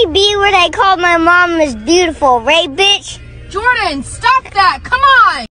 me be where they called my mom is beautiful, right, bitch? Jordan, stop that! Come on!